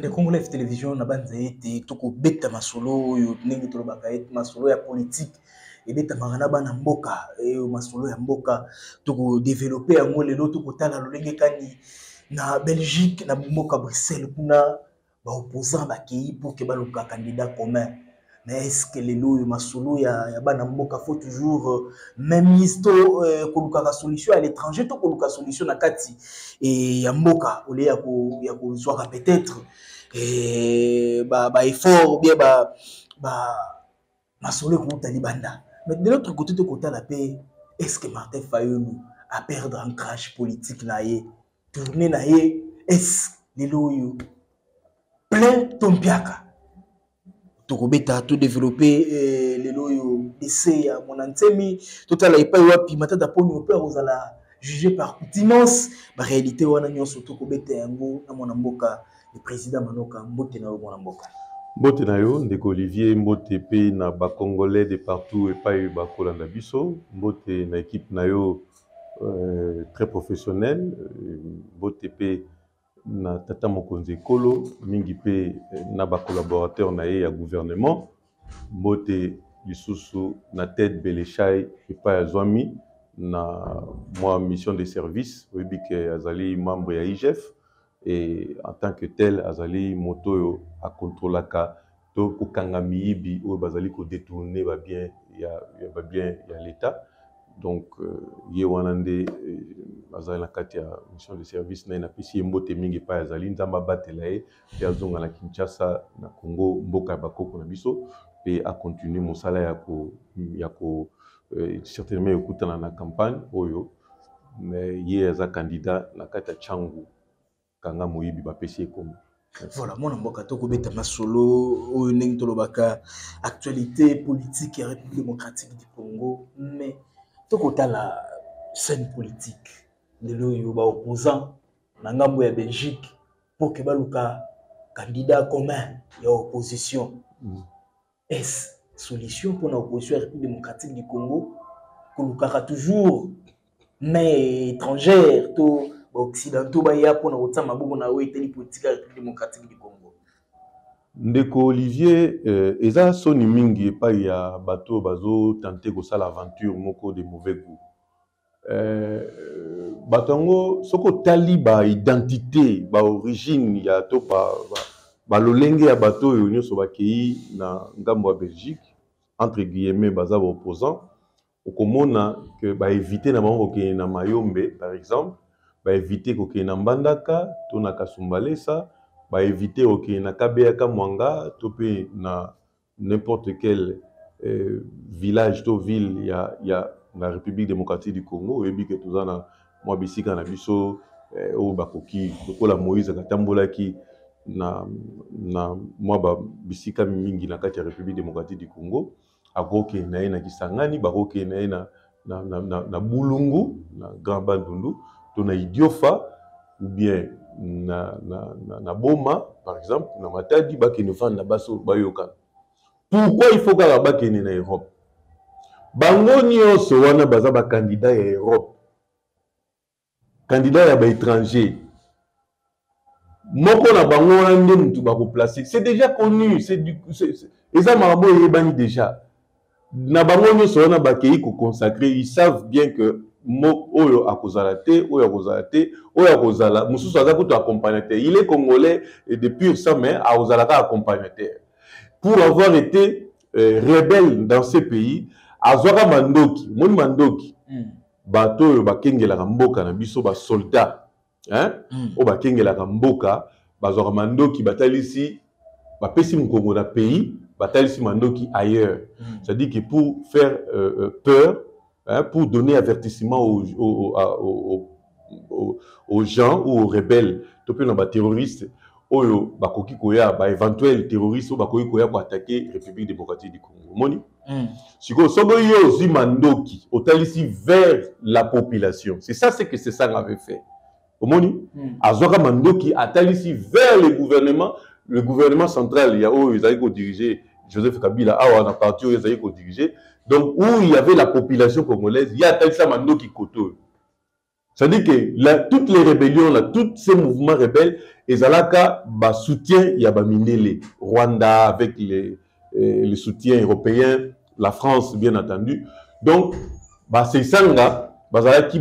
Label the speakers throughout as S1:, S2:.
S1: bande Congo Live Télévision na banza ete toko beta masolo yo ndenge to lobaka ete masolo ya politique et beta mangana bana mboka et masolo ya mboka toko développer yango lelo toko tala lolenge kani na Belgique na mboka Bruxelles kuna ba opposant ba kei pour que ba luka candidat commun. Mais est-ce que les lois masolo ya bana mboka faut toujours même histo koluka ka solution à l'étranger to koluka solution na kati et ya mboka ole ya ko soit peut-être et ba effort bien ba masolo ko talibanda. Mais de l'autre côté to kota la paix, est-ce que Martin Fayulu a perdre un crash politique na ye tourner na ye est-ce les lois plein tompiaka tokobeta tout développer les loyo essai à mon antemi total et pas wapi matata poni peur aux ala jugé par coutumance ba réalité wana nyonso tokobeta yango na mona mboka le président Manoka mbote na mona mboka
S2: mbote na yo ndeko Olivier mbote pe na ba congolais de partout et pas ba kolanda biso mbote na équipe na yo très professionnel mbote pe na tata mokonzi kolo mingi pe na ba collaborateur na ye ya gouvernement mbote lisusu na tête Belechai et pas azwami na moi mission de service oyebi ke azali membre ya IGF et en tant que tel azali moto a contrôlaka to ko kanga miyibi o bazali ko détourner ba bien ya l'état donc ye wanande azali na kati ya mission de service na pisi mbote mingi pa azali nzamba batela ye ya zonga na Kinshasa na Congo mboka bakoko na biso pe a continuer mosala ya ko certainement ekutana na campagne oyo mais ye aza candidat na kati ya changu kanga moyibi ba pesi ekomo.
S1: Voilà, mon mboka toko beta masolo oyo ndenge tolobaka actualité politique et République démocratique du Congo mais toko tala scène politique de l'oyo ba opposant na ngambo ya Belgique pour que baluka candidat commun ya opposition. Est solution pour l'opposition République démocratique du Congo koluka toujours mais étrangère to occidentaux ba ya pour na otama boko na weteli politique République démocratique du Congo.
S2: Ndeko Olivier eza soni mingi pa ya bato bazo tenter ko sala aventure moko de mauvais goût. Batongo soko tali ba identité ba origine ya to ba lolenge ya bato yo nyoso bakei na ngambo ya Belgique entre guillemets baza ba opposant okomona que ba éviter na bango ke na Mayombe par exemple ba éviter ko ke na Mbandaka to na Kasumbalesa ba éviter ko ke na Kabeaka Mwanga to pe na n'importe quel village to ville ya la République démocratique du Congo et que tout ça na moi bisika na biso o bakoki lokola Moïse katambolaki na moi ba bisika mingi na kati ya République démocratique du Congo akoke na na Kisangani bakoke na Bulungu na Grand Bandundu to na Idiofa ou bien na Boma par exemple na Matadi bakene fanda baso bayoka. Pourquoi il faut que bakene na Europe? Bango nyonso wana baza ba candidat ya Europe. Candidat ya ba étranger. Moko na bango wana nde mutu ba ko placer. C'est déjà connu, c'est eza makambo yebani déjà. Na bango nyonso wana ba kei ko consacrer, ils savent bien que oyo akozala te, oyo akozala te, oyo akozala mususu aza kuto accompagnateur. Il est congolais et depuis ça mais akozala ka accompagnateur. Pour avoir été rebelle dans ce pays, azwaka mandoki, moni mandoki. Bato bakengela mboka na biso ba soldat, hein? O bakengela mboka, bazwaka mandoki batalisi ba pesi mkongo na pays, batalisi mandoki ailleurs. C'est-à-dire que pour faire peur, hein, pour donner avertissement aux gens ou aux rebelles, to pe na ba terroristes oyo bakoki koya ba éventuel terroriste bakoki koya ko attaquer République démocratique du Congo. Moni siko sobo yo zimandoki otalisi vers la population. C'est ça ce que c'est ça avait fait. Moni azoka mandoki atalisi vers le gouvernement central ya oyo ezali ko diriger Joseph Kabila awa na parti oyo ezali ko diriger. Donc où il y avait la population congolaise, il y a atalisa mandoki koto. C'est-à-dire que toutes les rébellions, là, tous ces mouvements rebelles, ils ont soutien, il y a Mindele, Rwanda avec les soutiens européens, la France bien entendu. Donc, c'est ça qui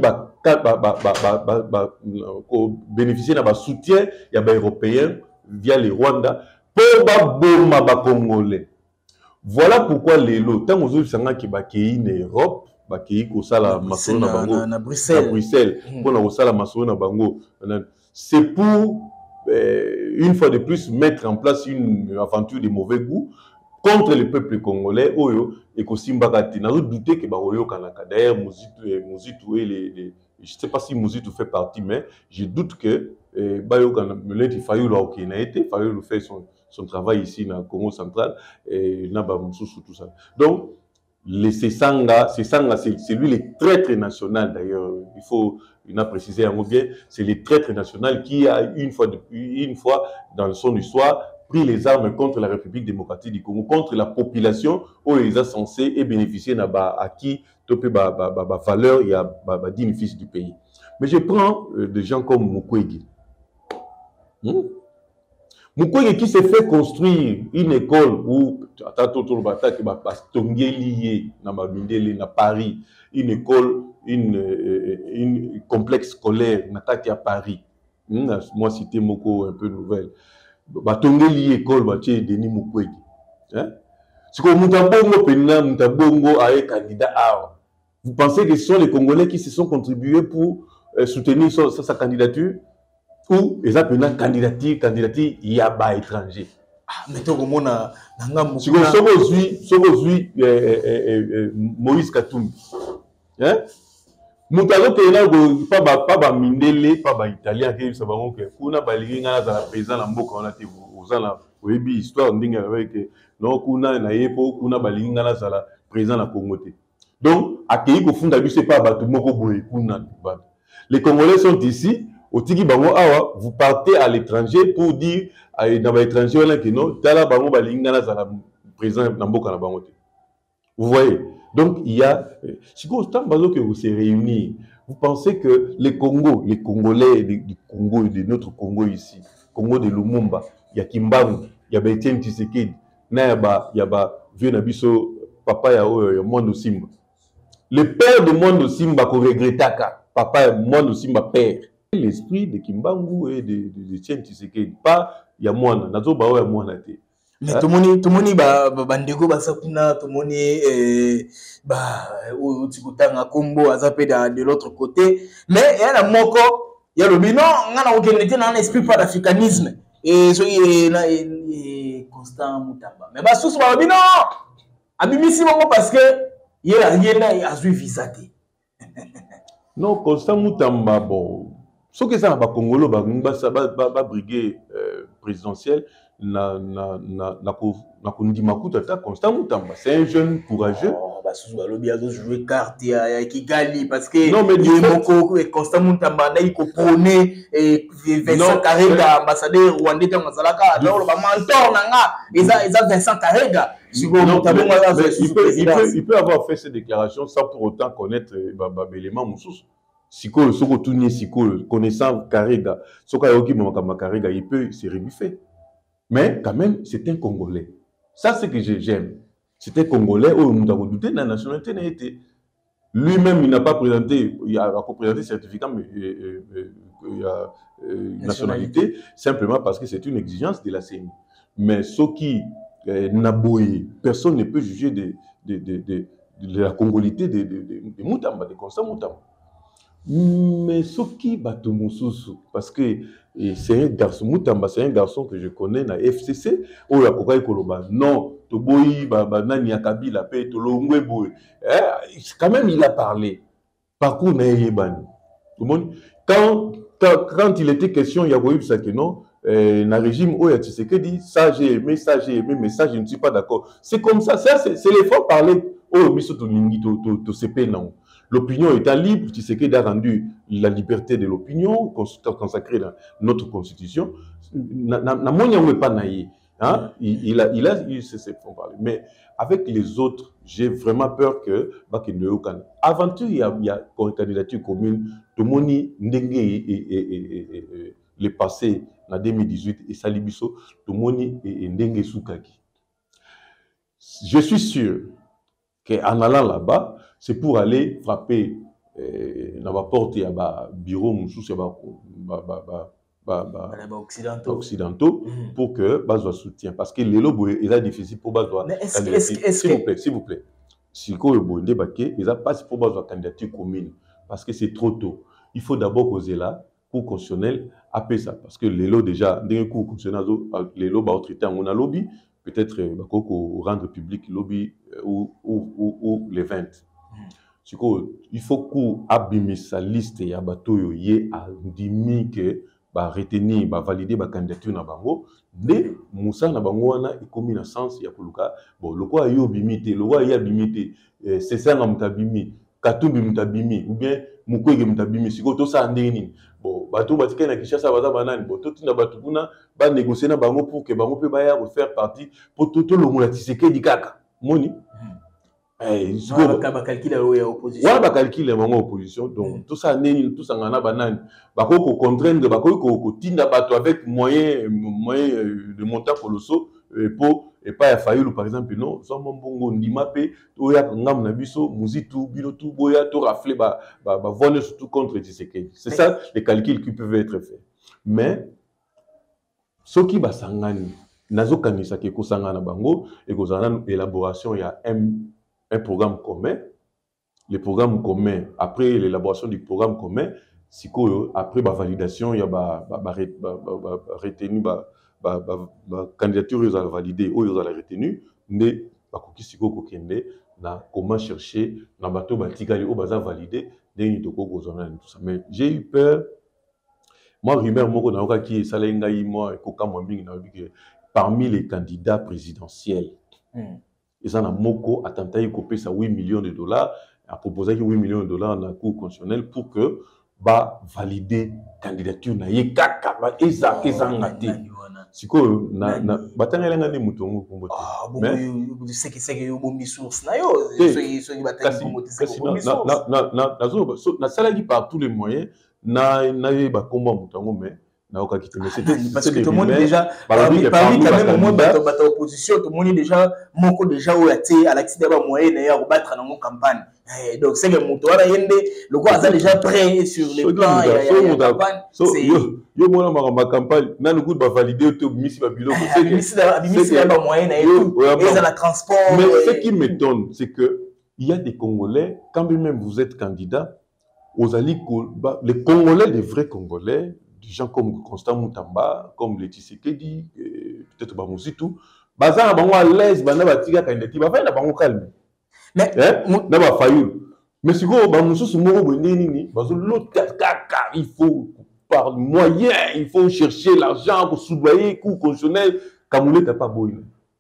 S2: bénéficier de soutien, il y a européens via les Rwanda pour les Congolais. Voilà pourquoi les lots, tant que vous savez qu'il y a en Europe, qui
S1: à Bruxelles.
S2: C'est pour une fois de plus mettre en place une aventure de mauvais goût contre le peuple congolais. Et que douté que d'ailleurs Mozitou et je ne sais pas si Mozitou fait partie, mais je doute que il fallait faire son travail ici dans le Congo central et tout ça. Donc c'est lui le traître national d'ailleurs. Il a précisé un mot bien, c'est le traître national qui a une fois dans son histoire pris les armes contre la République démocratique du Congo, contre la population où ils sont censés et bénéficier de acquis, de valeur et de bénéfices du pays. Mais je prends des gens comme Mukwege. Mukwege qui s'est fait construire une école où à Paris, une école, une complexe scolaire à Paris. Moi, cité Moko un peu nouvelle. Batongeli école Denis Mukwege. C'est comme Mutabongo a candidat. Vous pensez que ce sont les Congolais qui se sont contribués pour soutenir sa candidature? Ou ils appellent une candidature, il y a des étrangers.
S1: Mais tu as
S2: Moïse Katumbi. Moutalo que pas Mindele, pas italien qui est kuna balinga na président na mboka on a été ozala oyebi histoire ndinga avec non kuna na yepo kuna balinga na sala président na Congo te. Donc akei ko funda biso pas bato moko boye kuna. Les Congolais sont ici. Au Tiki Bango Awa, vous partez à l'étranger pour dire dans l'étranger que non, Tala Bango Balingana Zala présent dans Boka Bango. Vous voyez? Donc il y a. Si vous que vous se réunir, vous pensez que les Congolais du Congo, de notre Congo ici, Congo de Lumumba, il y a Kimbangu, il y a Etienne Tshisekedi, il y a Vieux Nabiso, Papa ya Mondo Simba. Le père de Mondo Simba qu'on regrettaka, Papa Mondo Simba père. L'esprit de Kimbangu et de Etienne Tshisekedi, pas Yamwana, Nazo Bao Yamwana te.
S1: Mais tout le monde bandeko basakuna tout le monde utikutanga kombo azape de l'autre côté mais il y a moko il y a le bilan ngana okenete na esprit pas d'africanisme et so il Constant Mutamba mais sous ba bilan abimisi bango parce que il y a azui visate.
S2: Non, Constant Mutamba bon ce que ça va Congolo ba brigade présidentielle na Constant Mutamba c'est un jeune courageux.
S1: Sous balobi azo jouer carte ya Kigali parce que non mais moko Constant Mutamba na iko prôner et Vincent Karega ambassadeur rwandais dans Mazalaka alors ba mentor nanga eza Vincent Karega.
S2: Il peut avoir fait ces déclarations sans pour autant connaître l'élément Moussous. Siko connaissant Karega, Karega, il peut se rebuffer. Mais quand même, c'est un Congolais. Ça, c'est que j'aime. C'est un Congolais où on a redouté la nationalité n'a été. Lui-même, il n'a pas présenté, il a présenté certificat nationalité, simplement parce que c'est une exigence de la CENI. Mais ce qui n'a boyé, personne ne peut juger de la congolité de Mutamba, de Constant Mutamba. Mais ce qui bateau Moussous, parce que c'est un garçon, Mutamba, c'est un garçon que je connais dans FCC, où la Kokai Koloba, non, Toboyi, Nani Akabila, Tolongwe Boy. Quand même, il a parlé. Parcours Naïebani. Quand il était question, il y a eu ça que non, dans le régime où il y a dit, ça j'ai aimé, mais ça je ne suis pas d'accord. C'est comme ça, c'est l'effort parler, oh, Miso Toningi, CP, non. L'opinion étant libre, Tshisekedi a rendu la liberté de l'opinion consacrée dans notre constitution. Hein? C'est faut parler. Mais avec les autres, j'ai vraiment peur que aventure, il y a une candidature commune. Tout le monde les passé en 2018 et Salibiso, tout le monde est Ndenge Soukaki. Je suis sûr qu'en allant là-bas, c'est pour aller frapper dans la porte, il y a un bureau, occidentaux pour que Bazoua soutient. Parce que les lobes, il est difficile pour Bazoua. S'il vous plaît. Si vous débarquez, il n'y a pas pour Bazoua candidature commune. Parce que c'est trop tôt. Il faut d'abord causer là, cours constitutionnel, après ça. Parce que les lots déjà, des cours constitutionnels, les lots ont traité en un lobby, peut-être rendre public lobby ou les 20. Il faut qu'on abîme sa liste et à bateau yé à dimi que retenir valider la candidature na bango de Moussa na bango wana ekomi na sens ya koluka bon lokwa yo bimité lokwa ya bimité c'est ça na mutabimi Katumbi mutabimi ou bien Mukwege mutabimi siko to sa ndeni bon bateau batika na Kinshasa baza banani bon to tina bateau kuna ba négocier na bango pour que bango peut ba ya faire partie pour tout le monde Tshisekedi kaka moni.
S1: Calcul opposition.
S2: Ouais, calcul opposition. Donc, tout ça, tout ça, on a banane. Bako contraindre, bako tinda bato avec moyen de monter colossaux pour et pas Fayulu par exemple non. Sans mon bongo ndimapé, toya ngam na biso, muzitu, bilotu, boya, to rafler voler surtout contre Tshisekedi. C'est ça les calculs qui peuvent être faits. Mais ce qui va sangani, nazo kanisa ke ko sangana bango et ko zana élaboration il y a un programme commun. Le programme commun, après l'élaboration du programme commun, après la validation, il y a retenu, candidature, ils ont validé, ou ils ont retenu, mais comment chercher, na bateau batikali, ou baza validé, mais j'ai eu peur. Moi, rumeur, moi, qui est salengaï, moi, parmi les candidats présidentiels. Ils ont moko attentat copé ça 8 millions de dollars a proposé 8 millions de dollars dans la cour constitutionnelle pour que valider candidature na yekaka ba eza kezangati siko na batangela ngani mutongo kombote
S1: mais c'est que yo bombi source na yo ceux batangela kombote c'est bombi source
S2: na sala qui par tous les moyens na ba komba mutongo mais
S1: parce que tout le monde déjà parmi quand même moi bato opposition tout le monde déjà moko déjà où été à l'accident ba moyen na ya battre dans mon campagne donc c'est que moto ara yende le quoi ça déjà prêt sur les plans et la campagne c'est
S2: yo mona ma campagne na le coup ba valider to misi ba biloko
S1: c'est misi ba moyen na et ça la transport
S2: mais ce qui m'étonne c'est que il y a des Congolais quand même vous êtes candidat aux alliés les Congolais les vrais Congolais des gens comme Constant Moutamba, comme les Tshisekedi, peut-être Bamuzitu, Bazar Bango à l'aise, Bana Batiga Kandeti, Bafay na Bango calme. Mais n'a pas failli. Mais si vous Bamusu Sumoro Bendeni, Bazou l'autre kaka, il faut par moyen, il faut chercher l'argent pour soudoyer coût constitutionnel, Kamoulé t'as pas beau.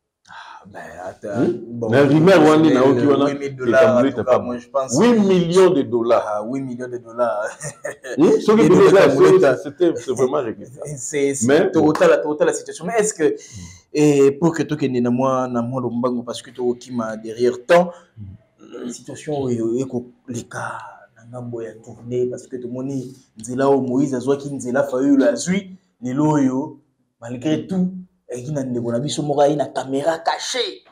S1: Bon, 8
S2: millions de dollars.
S1: 8 millions de dollars.
S2: C'est vraiment réglé.
S1: C'est total la situation. Mais est-ce que, pour que tu aies parce que tu as derrière temps, la situation est les cas, tourné parce que tout le monde dit là où Moïse a joué qui nous a fallu la suite, les loyaux, malgré tout. Et qui n'a une caméra cachée.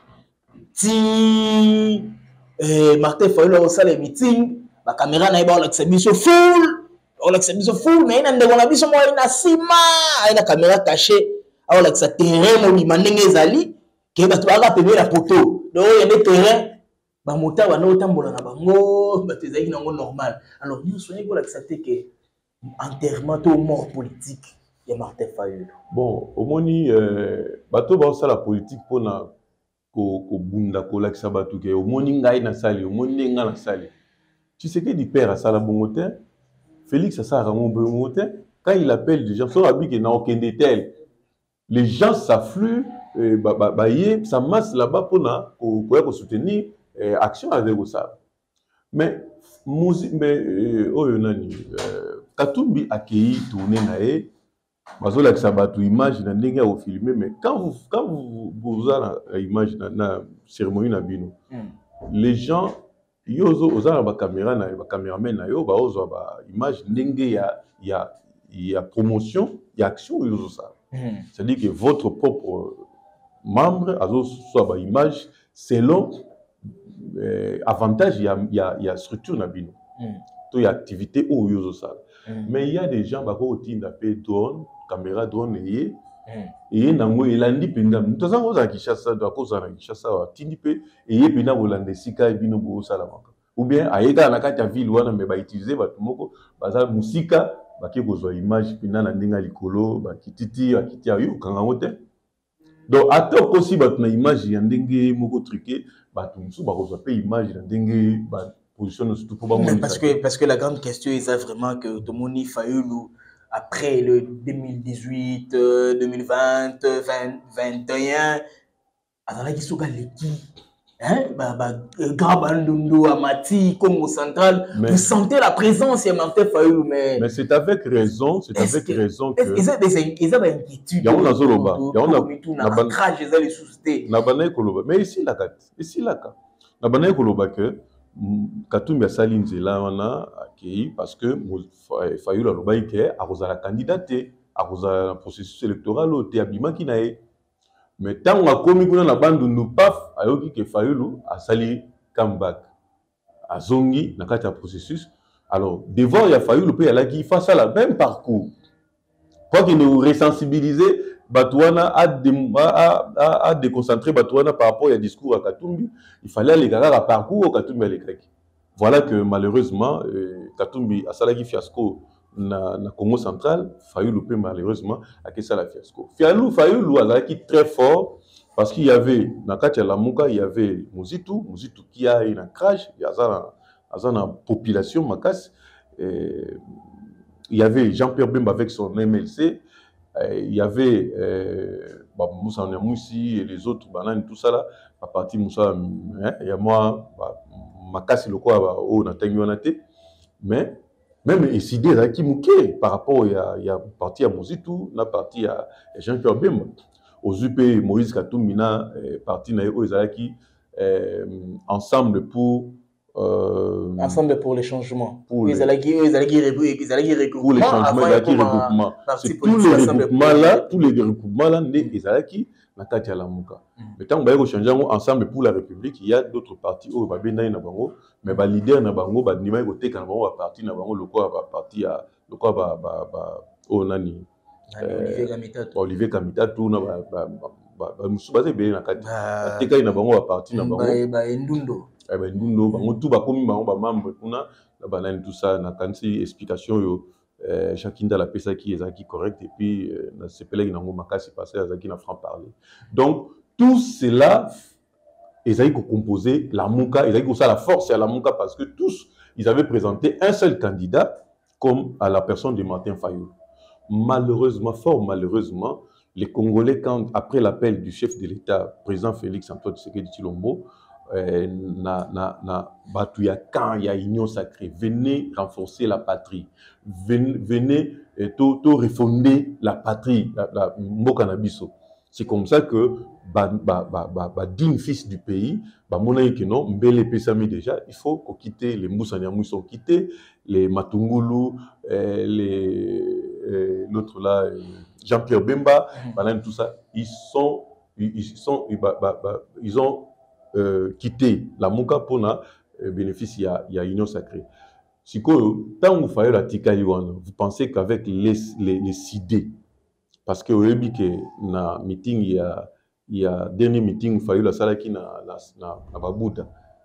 S1: Si Martin Fayulu a aussi les meetings, la caméra n'a pas l'accès full. L'accès full, mais il y a une sima, une caméra cachée. Alors l'accès terrain, il y a des zali, qui va payer la photo. Donc il y a des terrains, bah mota va nous tambola na bango, bah tes aïe n'ont normal. Alors nous soyons pour l'accepter que enterrement ou mort politique. Martin Fayulu.
S2: Bon, au moni, bateau va ça la politique pour na ko bunda ko laksa batu ke au moni ngai na sali, au moni nga na sali. Tu sais que du père à sala bongote, Félix à ça ramon bongote, quand il appelle des gens, son habit qui n'a aucun détail. Les gens s'affluent, ça masse là-bas pour na ko soutenir action avec ça. Mais Katumbi a accueilli tourné naé bazo la sabatu image na ndenge au filmer mais quand vous avez image na cérémonie na bino les gens yozo ozana ba caméra na ba caméraman na yo ba ozo ba image ndenge ya promotion ya action yozo ça c'est-à-dire que votre propre membre azo soit ba image selon avantage il y a structure na bino to ya activité ou yozo ça mais il y a des gens ba ko tinda pe drone caméra drone et nango elandi penda mutazango za Kinshasa do akoza na Kinshasa wa tindi pe et penda bolande sika bino bo sala maka ou bien ayeka na kati ya ville wana me ba utiliser bato moko baza musika baki kozwa image penda na ndinga likolo ba kititi akiti yo kanga ngote donc attends aussi bato na image ya ndenge moko truqué bato musu ba kozwa pe image na ndenge ba position surtout pour ba
S1: parce que la grande question est vraiment que Tomoni Fayulu après le 2018, 2020, 2021, alors qui sont grand Bandundu, Amati, Congo Central, vous sentez la présence de Martin Fayulu,
S2: mais c'est avec raison, que
S1: ils ont des inquiétudes.
S2: Il y a un zoloba,
S1: il y a un crash, ils ont les soucis.
S2: Mais ici là, que Katumbi asali nzela wana akei parce que Fayulu alobai ke akozala candidaté akozala processus électoral ote abimaki na ye mais tant akomi kuna na bandundu paf ayoki ke Fayulu asali comeback azongi na kati ya processus alors devant ya Fayulu pe alaki face à la même parcours quoi qu'il nous resensibiliser Batouana a déconcentré Batouana par rapport au discours à Katumbi. Il fallait aller à parcours au Katumbi à l'écrit. Voilà que malheureusement, Katumbi a salagi fiasco na Congo central, Fayulu pe malheureusement a que ça la fiasco. Fayulu a qui très fort parce qu'il y avait na Katia Lamuka, il y avait Muzitu qui a une crash, il y a une population makas. Il y avait Jean-Pierre Bemba avec son MLC. Il y avait Moussa Niamoussi et les autres bananes, tout ça là, à partir Moussa, il y a moi, ma casse le quoi, on a tenu mais même décidé qui mouquait par rapport il y a parti à Mouzitou, la partie à Jean-Pierre Bemba, aux UP Moïse Katoumina, parti na qui ensemble pour
S1: ensemble pour les changements.
S2: Pour les changements, c'est tous les regroupements là, ils allaient na kati ya Lamuka. Mais tant qu'on va changer ensemble pour la République, il y a d'autres partis où va bien na bango, mais ba leader na bango ba ndima ko teka na bango ba parti na bango lokwa ba parti ya lokwa ba o nani Olivier Kamita tout na ba musu ba zebe na kati teka na bango ba parti na bango
S1: ba Ndundo
S2: Ndundo bango tout ba komi bango ba membre kuna na banani tout ça na kansi explication yo chacun dans la pesa qui est correct et puis c'est pelé qui n'a pas passé à qui n'a franc parler donc tout cela ils avaient composé la Mouka ils avaient ça la force à la Mouka parce que tous ils avaient présenté un seul candidat comme à la personne de Martin Fayulu. Malheureusement, fort malheureusement, les Congolais quand après l'appel du chef de l'État président Félix Antoine Tshisekedi Tshilombo Batouya quand il y a union sacrée, venez renforcer la patrie, venez refonder la patrie, la Mbokanabiso. C'est comme ça que digne fils du pays, que non, Mbele Pesami déjà, il faut qu'on quitte les Moussanyamou, ils sont quittés, les Matungulu, l'autre là, Jean-Pierre Bemba, tout ça, ils ont quitter la Mouka pour bénéfice il y a union sacrée. Si tant vous faites la Tikaliwana, vous pensez qu'avec les CID, parce que au début que na meeting il y a dernier meeting vous faites la salle qui na Babouda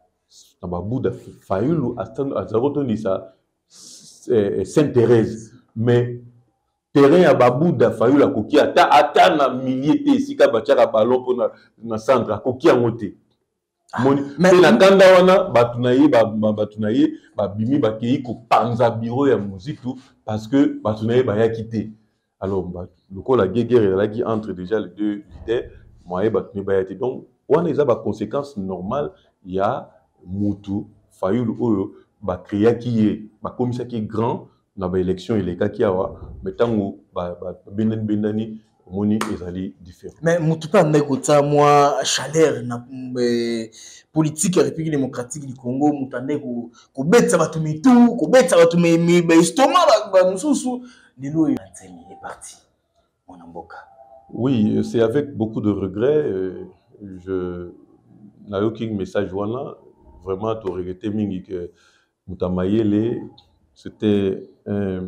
S2: Fayulu à Zarotondi ça Sainte-Thérèse mais terrain à Babouda Fayulu à Koki ata na milliers de sika bachaka ballon pour na centre à Koki en moté. Mais la kanda wana batunaye bimi bakei ko panza bureau ya Muzitu parce que batunaye ba ya quitté alors le ko la guerre là qui entre déjà les deux leaders moyen batunaye ba ya quitté donc wana eza ba conséquences normales il y a Mutu Fayulu oyo ba créa qui est ba komisa qui est grand na ba élection elekaki awa mais tango ba bendani moni ezali différent.
S1: Mais mutupa ndekota moi chaleur na politique ya République démocratique du Congo mutande ko betsa batu mitu ko betsa batu mi ba estomac ba mususu lelo nzemi est parti mon mboka.
S2: Oui, c'est avec beaucoup de regrets. Je n'ai aucun message wana vraiment to regretter mingi que Mutamayele c'était un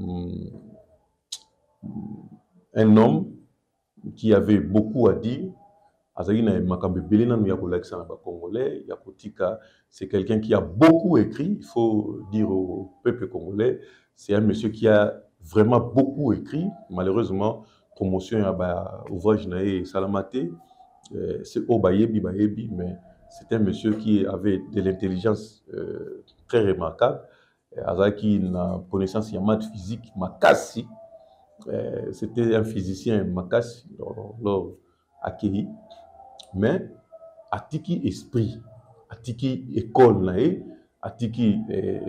S2: homme qui avait beaucoup à dire. C'est quelqu'un qui a beaucoup écrit, il faut dire au peuple congolais. C'est un monsieur qui a vraiment beaucoup écrit. Malheureusement, promotion à ouvrage naé Salamaté, c'est Obayebi Bayebi, mais c'est un monsieur qui avait de l'intelligence très remarquable. Azaki na connaissance en maths physique, Makassi. C'était un physicien Makassi lors acquis, mais atiki esprit, atiki école nae, atiki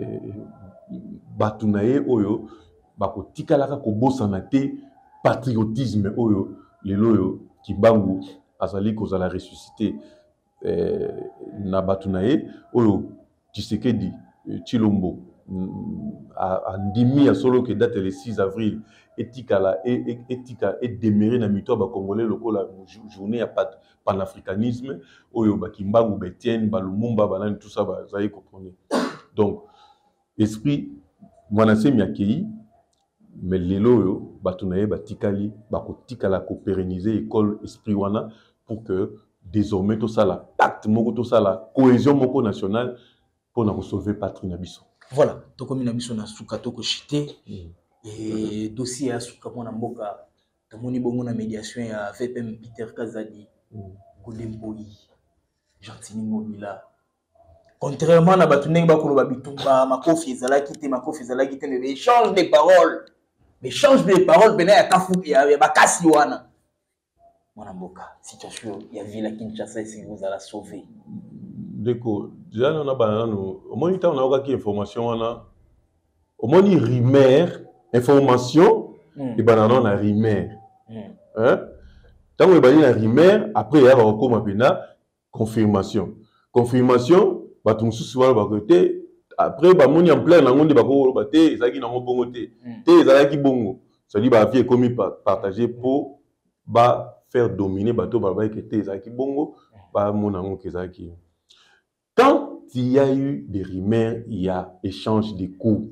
S2: batu nae oyo bako tikalaka ko bosana te patriotisme oyo lelo oyo Kimbangu azali kozala ressuscité na batu nae oyo Tshisekedi Tshilombo a ndimi ya solo que date le 6 avril etika et déméré na mito ba congolais lokola journée ya panafricanisme oyo ba Kimbangu Betienne ba Lumumba ba tout ça ba zayi comprendre. Donc esprit mwanase miakei mais lelo yo batu naye batikali ba ko tikala ko pérenniser école esprit wana pour que désormais tout ça la pacte moko tout ça la cohésion moko nationale pour na sauver patrie na biso.
S1: Voilà, tokomi na biso na suka toko chité et dossier ya suka mona mboka tomoni bongo na médiation ya VPM Peter Kazadi Godemboi Gentini Mobila. Contrairement à batu ndenge bakoloba bitumba makofi ezalaki te mais échange des paroles. L'échange des paroles bena ya kafu ya bakasi wana. Mona mboka situation ya ville Kinshasa si vous allez sauver.
S2: Deko, déjà on a banana au moins il on a information wana au moins rumeur information et banana on a rumeur. Hein? Tant que bani na rumeur après il y a encore mapena confirmation. Confirmation ba tumususu wana ba côté après ba moni en plein na ngondi ba ko ba te ezaki na bongo te. Te ezalaki bongo. Ça dit ba vie commis partager pour ba faire dominer bateau ba ba que te ezalaki bongo ba mona ngo kezaki. Quand il y a eu des rumeurs, il y a échange de coups.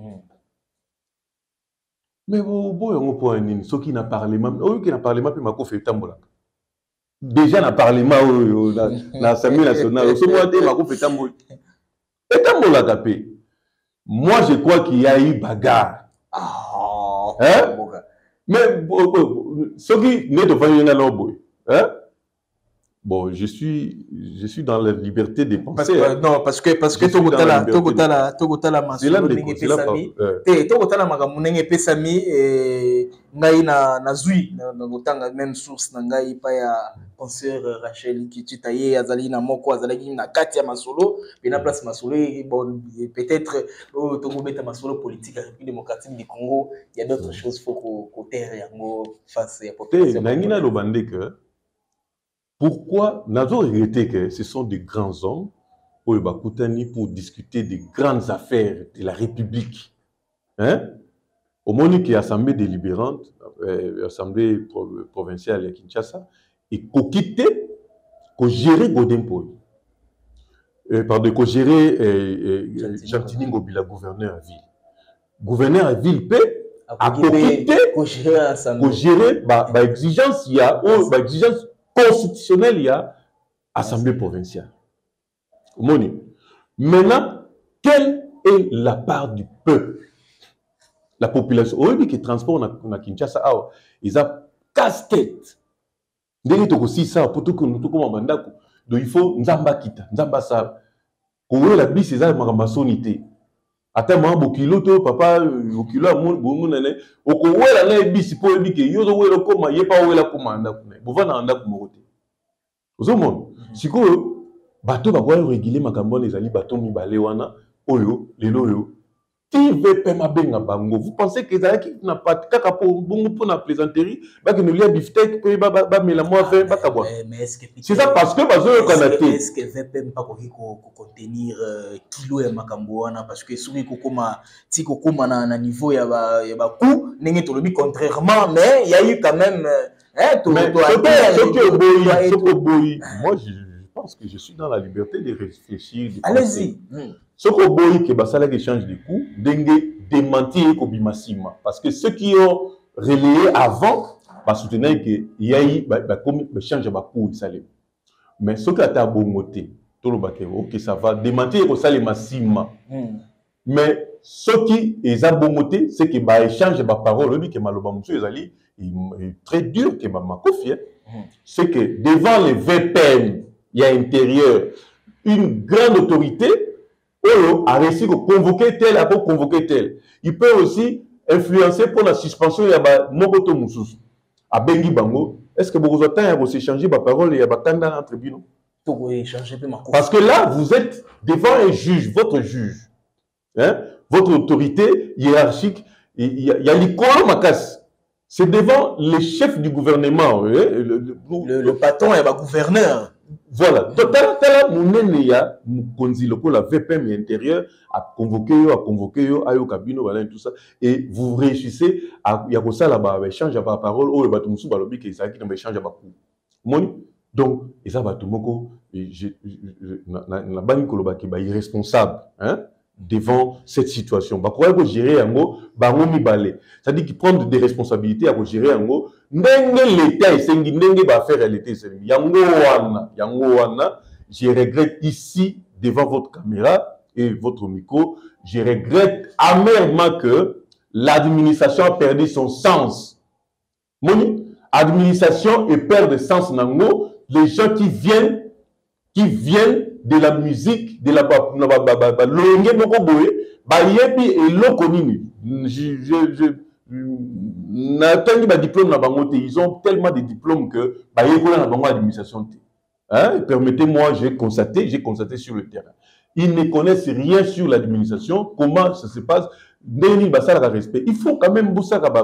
S2: Mais bon, ceux qui n'ont parlé, qui n'ont parlé, déjà dans le Parlement, dans l'Assemblée nationale, moi je crois qu'il y a eu bagarre. Hein? Mais ceux qui n'est pas bon, je suis dans la liberté de penser.
S1: Parce que tokotala masolo ndenge pesami te tokotala makambo ndenge pesami ngai na zui na kotanga même source na ngai pa ya penseur Rachel Kitita ye azali na moko azali na kati ya masolo pe na place masolo bon peut-être tokobeta masolo politique à République démocratique du Congo il y a d'autres choses faut ko terre yango face ya
S2: population. Nangina lobande que pourquoi nous avons regretté que ce sont des grands hommes pour discuter des grandes affaires de la République. Hein? Au moment où l'Assemblée délibérante, l'Assemblée provinciale à Kinshasa, et qu'on quitte, qu'on gérer Godempo. Pardon, qu'on gérer Gentini Ngobila, gouverneur à ville. Gouverneur à ville, à quitter, qu'on gérer, exigence, il y a, exigence constitutionnel, il y a Assemblée provinciale. Maintenant, quelle est la part du peuple? La population. Aujourd'hui, qui transport na Kinshasa, ils ont casse-tête. Dès que tu ça, pour tout que nous comme donc il faut nzamba kita, nzamba sa. Pour la bis, c'est ma sonité. Ata ma bokilo to papa bokilo amon bomunene okowela na ebisi po ebike yozo wela koma yepa wela komanda kuna bovana anda kumote ozomona sikoyo bato bakoya réguler makambo ezali bato mibale wana oyo lelo oyo qui veut pas benga bango? Vous pensez que ça qui n'a pas kaka pour la plaisanterie, bah que nous lions beefsteak, puis bah mais la moi fait bah quoi?
S1: Mais est-ce que
S2: C'est ça parce que
S1: est-ce que VPM pas contenir kilo ya makambo wana parce que soki kokoma na niveau ya ba coût n'engé to lobi contrairement mais il y a eu quand même
S2: moi je pense que je suis dans la liberté de réfléchir.
S1: Allez-y.
S2: Ce que que basala qui change de coup, dengue démentir ko bimasima parce que ceux qui ont relayé avant ba soutenir que il y a eu comme change ba coût salé. Mais ce qui a été bongoté, tout le bateau, ok ça va démentir ko salé massima. Mais ce qui est bongoté, c'est que ba échange ba parole, lui que maloba monsieur ezali très dur que ma confie. C'est que devant les VPN, il y a intérieur une grande autorité a réussi à convoquer tel, à convoquer tel. Il peut aussi influencer pour la suspension de Mogoto Moussous. À Bengi Bango, est-ce que vous avez échangé ma parole et à entre tribunaux? Parce que là, vous êtes devant un juge, votre juge, hein, votre autorité hiérarchique, il y a l'icône Makas. C'est devant les chefs du gouvernement.
S1: Le patron et le gouverneur.
S2: Voilà. Donc, la VPM intérieur a convoqué, à yo cabine, voilà, et tout ça. Et vous réussissez à y avoir ça là-bas, échange à parole, ou le bateau moussou, balobi, qui est qui échange à coup. Donc, et ça va tout le monde, la banque qui est irresponsable, hein, devant cette situation. Bah, quoi que gérer en gros, bah, on balai. C'est-à-dire qu'ils prennent des responsabilités à gérer en gros. N'engue l'État, c'est n'engue va faire l'été. Yango wana, je regrette ici, devant votre caméra et votre micro, je regrette amèrement que l'administration a perdu son sens. Mon administration et perd de sens nango. Les gens qui viennent de la musique, de la l'ongue moko boye, ba yebi et lokonini. N'attendez pas diplôme na bangote, ils ont tellement de diplômes que ba yekola na bango administration. Hein, permettez-moi, j'ai constaté sur le terrain. Ils ne connaissent rien sur l'administration, comment ça se passe. Il faut quand même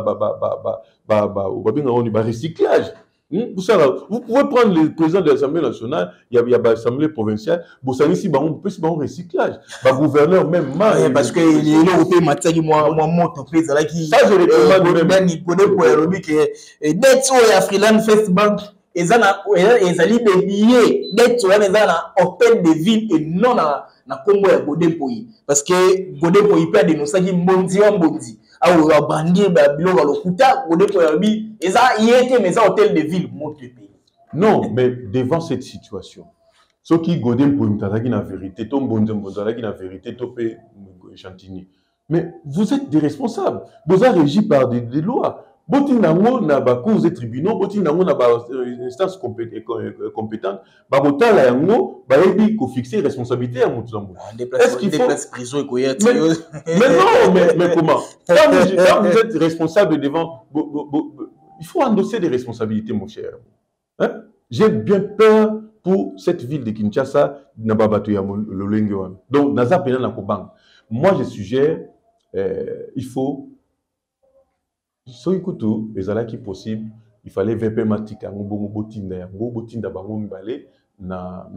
S2: recyclage. Vous pouvez prendre le président de l'Assemblée nationale, il y a l'Assemblée provinciale, vous savez si on peut se recyclage. Le gouverneur même.
S1: Parce que il est là où il m'a dit moi moto prise là qui.
S2: Ça je recommande même.
S1: Il connaît pour le que dès que Freeland First Bank ils allaient des billets dès que ils na hôtel de ville et non na Congo ya Godempoyi parce que Godempoyi peut dénoncer qui mbondi. Ah oui, bandi babilo balokuta Godempoyi eza yete mais ça hôtel de ville monte le pays.
S2: Non, mais devant cette situation, ce qui Godempoyi mtazaki na vérité, to mbondi mtazaki na vérité, to pe Chantini. Mais vous êtes des responsables. Vous êtes régis par des lois. Botinango na ba cours et tribunaux, botinango na ba instance compétente, ba botala yango ba yebi ko fixer responsabilité à mutzambo.
S1: Est-ce qu'il faut prison
S2: mais non, mais comment? Quand vous êtes responsable devant, il faut endosser des responsabilités, mon cher. Hein? J'ai bien peur pour cette ville de Kinshasa, na babato ya lolenge wana. Donc naza pena na kobang. Moi je suggère il faut so ikutu ezala ki possible, il fallait VP matika ngobongo botinda ya botinda bango mibale na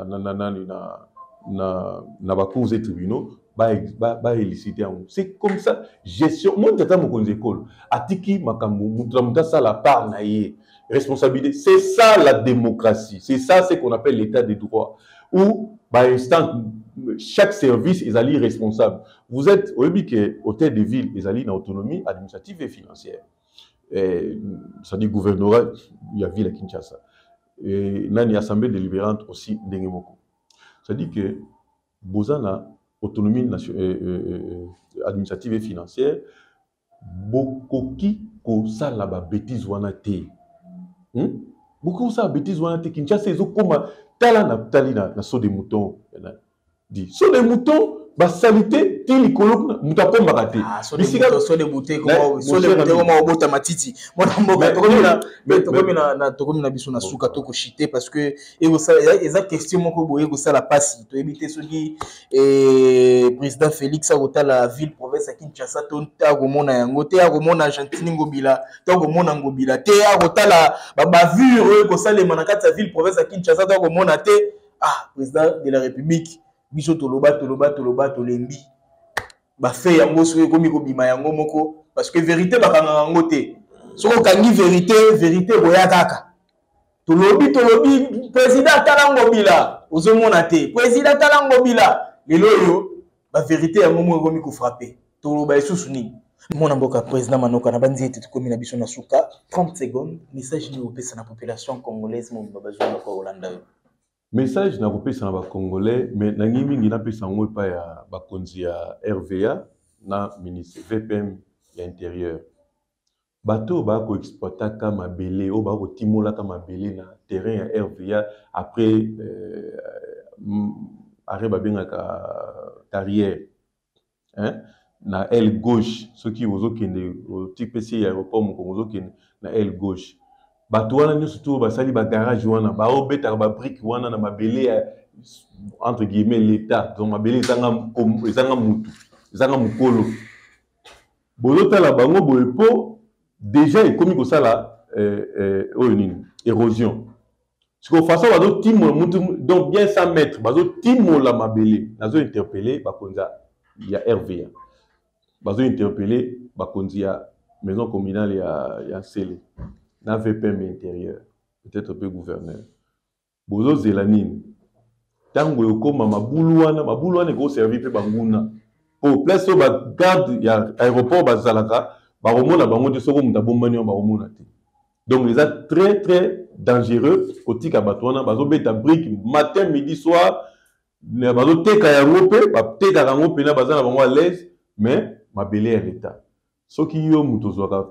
S2: ba cours et tribunaux ba éliciter. C'est comme ça gestion moi tata mo konzi école atiki makambo mutra ça la part na ye responsabilité. C'est ça la démocratie, c'est ça ce qu'on appelle l'état de droit où par instant chaque service est allé responsable. Vous êtes au hôtel de ville est allé dans autonomie administrative et financière. Ça dit gouvernorat il y a ville à Kinshasa et nani assemblée délibérante aussi dengemoko. Ça dit que bozana autonomie administrative et financière bokoki ko sala ba bêtise wana te. Beaucoup ça bêtise wana te Kinshasa ezokoma tala na saut des moutons. Dit saut des moutons, bah salité tili kolok mutapomba kate
S1: bisika so de bouteille comme obota matiti mona mboka tokomi na biso na suka to ko chiter parce que eza question moko boye ko sala pasi to éviter soki président Félix Agota la ville province à Kinshasa to ta komona yango te ya komona Argentine ngobila to komona ngobila te ya kotala bavure ko sala manakata ville province à Kinshasa to komona te président de la République biso toloba tolembi ba fait yango soki komi ko bima yango moko parce que vérité bakanga yango te soko kangi vérité boya kaka tolobi président talango bila ozomona te président talango bila lelo yo ba vérité yango moko komi ko frapper toloba esusu ni mona mboka président Manoka na banzi ete komi na biso na suka 30 secondes message ni opesa na population congolaise mo babazo ko Holanda yo.
S2: Message na kopesa na ba Congolais mais na mingi na pesa ngo pa ya bakonzi ya RVA na ministre VPM ya intérieur bato ba ko exploiter ka mabele o ba ko timola ka mabele na terrain ya RVA après arrêt ba benga ka carrière na aile gauche ce qui vous okende au TPC aéroport mo ko okende na aile gauche bato wana nyonso to basali ba garage wana ba obeta ba brique wana na mabele entre guillemets l'état donc mabele ezanga mutu ezanga mukolo bozotala bango boye po déjà ekomi kosala oyo nini érosion siko façon bazo timola mutu donc bien 100 mètres bazo timola mabele nazo interpeller bakonza ya RVA bazo interpeller bakonzi ya maison communale ya Sele na VPM intérieur, peut-être peu gouverneur. Bozo Zelanine. Tango yokoma mabulu wana ko servir pe banguna. Pour place ba garde ya aéroport bazalaka, ba romona bango de soko mutabombani ba romona te. Donc les a très très dangereux otika batwana bazo beta brique matin midi soir ne bazo teka ya ngope, ba teka ka ngope na bazana bango à l'aise mais mabele ya l'état. Soki yo mutozwaka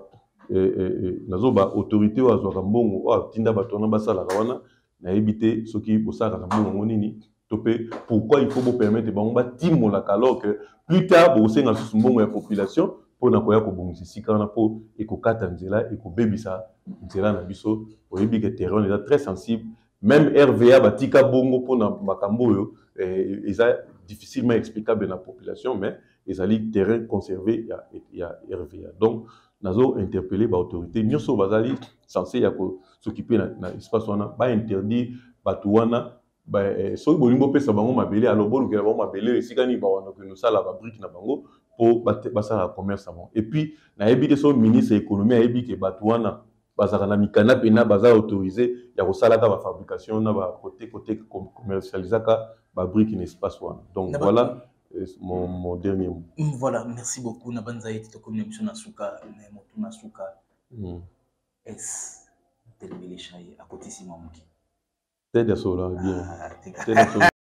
S2: nazo ba autorité wa zwa mbongo o tinda batona basala kawana na ebité soki bosaka na mbongo nini topé pourquoi il faut vous permettre bango ba timola alors que plus tard bo senga susu mbongo ya population pour na koya ko bongisi sikana po ekokata nzela ekobebisa nzela na biso oyebi que terrain est très sensible même RVA batika bongo pour na makambo yo eza difficilement explicable na population mais ezali terrain conservé ya RVA donc nazo interpeller ba autorité nyonso bazali censé ya ko s'occuper na espace wana ba interdit batu wana ba so bolingo pesa bango mabele alors bolukela bango mabele esika ni ba wana ko no sala ba brique na bango po ba sala commerce avant et puis na ebité so ministre économie a ebité batu wana bazaka na mikana pena baza autorisé ya ko sala ka ba fabrication na ba côté commercialisaka ba brique na espace wana donc voilà mon dernier mot.
S1: Voilà, merci beaucoup. Nabanza eti to communication na suka na moto na suka. S telebele chai à côté si mamuki.
S2: Tede sola bien.